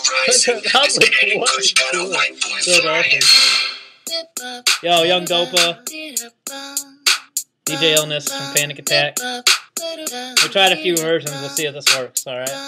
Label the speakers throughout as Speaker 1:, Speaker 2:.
Speaker 1: horizon. This getting pushed by a white boy flying.
Speaker 2: Yo, Young Dopa, DJ Illness from Panic Attack. We tried a few versions. We'll see if this works. All right.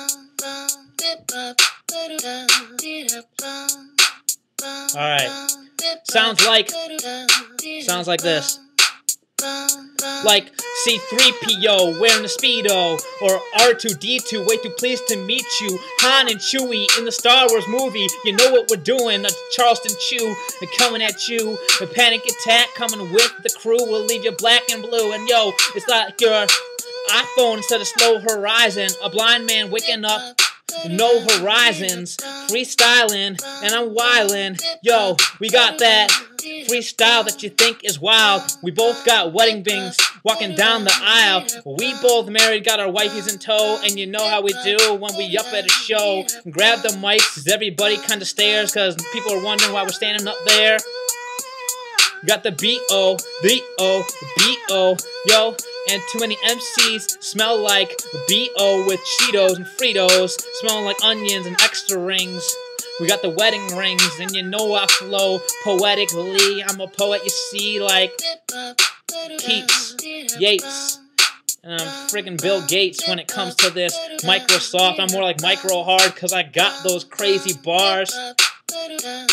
Speaker 2: All right. Sounds like this. Like C-3PO wearing a Speedo, or R2-D2 way too pleased to meet you. Han and Chewie in the Star Wars movie, you know what we're doing. Charleston Chew, they're coming at you. The Panic Attack coming with the crew will leave you black and blue. And yo, it's like your iPhone instead of slow horizon. A blind man waking up, no horizons, freestyling, and I'm wildin'. Yo, we got that freestyle that you think is wild. We both got wedding rings, walking down the aisle. We both married, got our wifeys in tow, and you know how we do when we up at a show. Grab the mics, 'cause everybody kinda stares, 'cause people are wondering why we're standing up there. Got the B.O., B.O., B.O., yo. And too many MCs smell like B.O. with Cheetos and Fritos, smelling like onions and extra rings. We got the wedding rings, and you know I flow poetically. I'm a poet, you see, like Keats, Yates, and I'm friggin' Bill Gates when it comes to this Microsoft. I'm more like micro hard, 'cause I got those crazy bars.